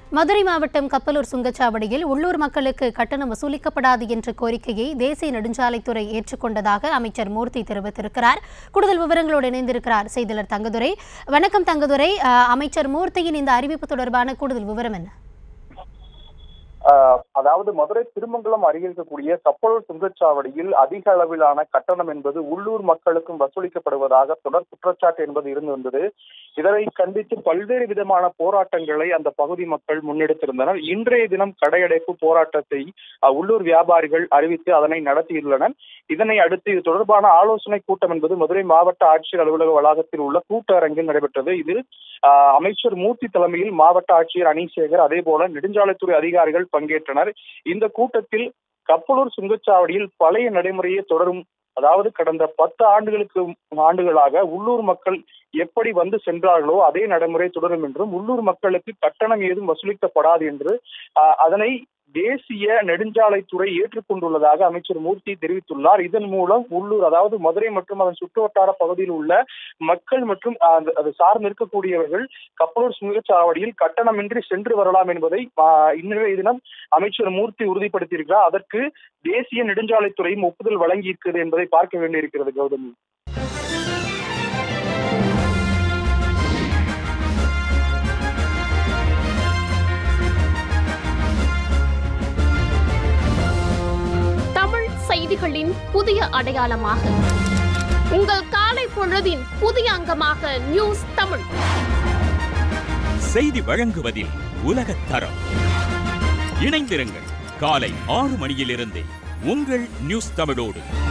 மதுரை மாவட்டம் கப்பலூர் சுங்கச்சாவடியில் உள்ளூர் மக்களுக்கு கட்டணம் வசூலிக்கப்படாது என்ற கோரிக்கையை தேசிய நெடுஞ்சாலைத்துறை ஏற்றுக்கொண்டதாக அமைச்சர் மூர்த்தி தெரிவித்திருக்கிறார். கூடுதல் விவரங்களோடு இணைந்திருக்கிறார் செய்தியாளர் தங்கதுரை. வணக்கம் தங்கதுரை. அமைச்சர் மூர்த்தியின் இந்த அறிவிப்பு தொடர்பான கூடுதல் விவரம் என்ன? அதாவது மதுரை திருமங்கலம் அருகே இருக்கக்கூடிய கப்பலூர் சுங்கச்சாவடியில் அதிக அளவிலான கட்டணம் என்பது உள்ளூர் மக்களுக்கும் வசூலிக்கப்படுவதாக தொடர் குற்றச்சாட்டு என்பது இருந்து வந்தது. இதனை கண்டித்து பல்வேறு விதமான போராட்டங்களை அந்த பகுதி மக்கள் முன்னெடுத்திருந்தனர். இன்றைய தினம் கடையடைப்பு போராட்டத்தை உள்ளூர் வியாபாரிகள் அறிவித்து அதனை நடத்தியுள்ளனர். இதனை அடுத்து இது தொடர்பான ஆலோசனை கூட்டம் என்பது மதுரை மாவட்ட ஆட்சியர் அலுவலக வளாகத்தில் உள்ள கூட்டரங்கில் நடைபெற்றது. இதில் அமைச்சர் மூர்த்தி தலைமையில் மாவட்ட ஆட்சியர் அனீசேகர் அதே போல நெடுஞ்சாலைத்துறை அதிகாரிகள் பங்கேற்றனர். இந்த கூட்டத்தில் கப்பலூர் சுங்கச்சாவடியில் பழைய நடைமுறையை தொடரும், அதாவது கடந்த 10 ஆண்டுகளாக உள்ளூர் மக்கள் எப்படி வந்து சென்றார்களோ அதே நடைமுறை தொடரும் என்றும் உள்ளூர் மக்களுக்கு கட்டணம் ஏதும் வசூலிக்கப்படாது என்று அதனை தேசிய நெடுஞ்சாலைத்துறை ஏற்றுக்கொண்டுள்ளதாக அமைச்சர் மூர்த்தி தெரிவித்துள்ளார். இதன் மூலம் உள்ளூர், அதாவது மதுரை மற்றும் அதன் சுற்றுவட்டார பகுதியில் உள்ள மக்கள் மற்றும் அது சார்ந்து இருக்கக்கூடியவர்கள் கப்பலூர் சுங்கச்சாவடியில் கட்டணமின்றி சென்று வரலாம் என்பதை இன்றைய தினம் அமைச்சர் மூர்த்தி உறுதிப்படுத்தியிருக்கிறார். அதற்கு தேசிய நெடுஞ்சாலைத்துறையும் ஒப்புதல் வழங்கியிருக்கிறது என்பதை பார்க்க வேண்டியிருக்கிறது. கௌதமி, செய்திகளின் புதிய அடையாளமாக உங்கள் காலை பொழுதின் புதிய அங்கமாக நியூஸ் தமிழ் செய்தி வழங்குவதில் உலகத் தரம். இணைந்திருங்கள் காலை 6 மணியிலிருந்து உங்கள் நியூஸ் தமிழோடு.